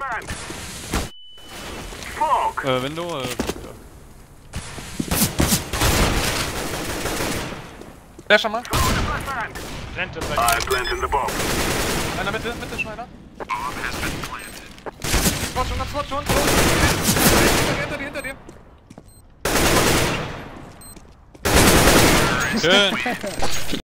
Window, ja. Der schon mal. Rente, Einer Mitte, Schneider. Squad schon. Hinter dir. Schön.